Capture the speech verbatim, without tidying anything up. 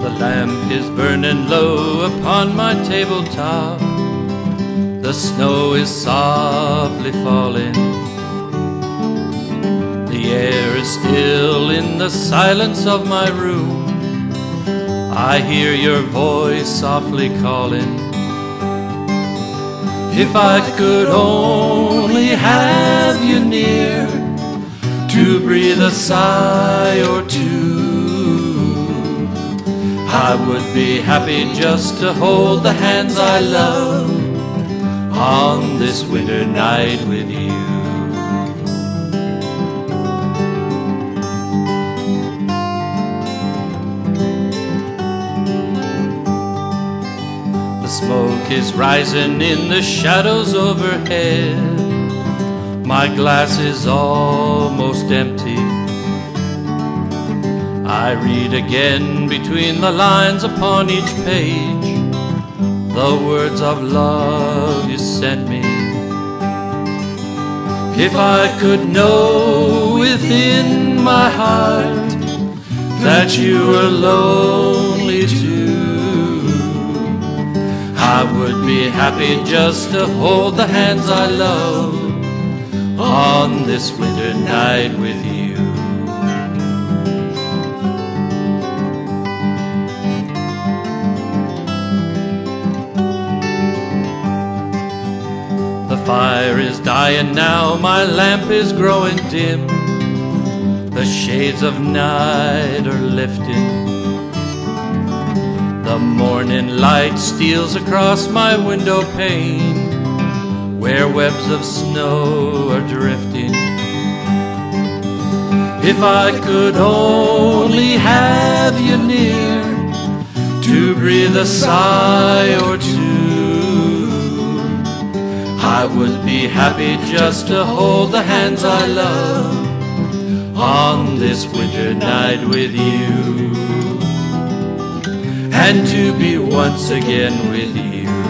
The lamp is burning low upon my tabletop. The snow is softly falling. The air is still in the silence of my room. I hear your voice softly calling. If I could only have you near, to breathe a sigh or two, I would be happy just to hold the hands I love on this winter night with you. The smoke is rising in the shadows overhead. My glass is almost empty. I read again between the lines upon each page the words of love you sent me. If I could know within my heart that you were lonely too, I would be happy just to hold the hands I love on this winter night with you. The fire is dying now, my lamp is growing dim. The shades of night are lifting. The morning light steals across my window pane, where webs of snow are drifting. If I could only have you near, to breathe a sigh or two, I would be happy just to hold the hands I love on this winter night with you, and to be once again with you.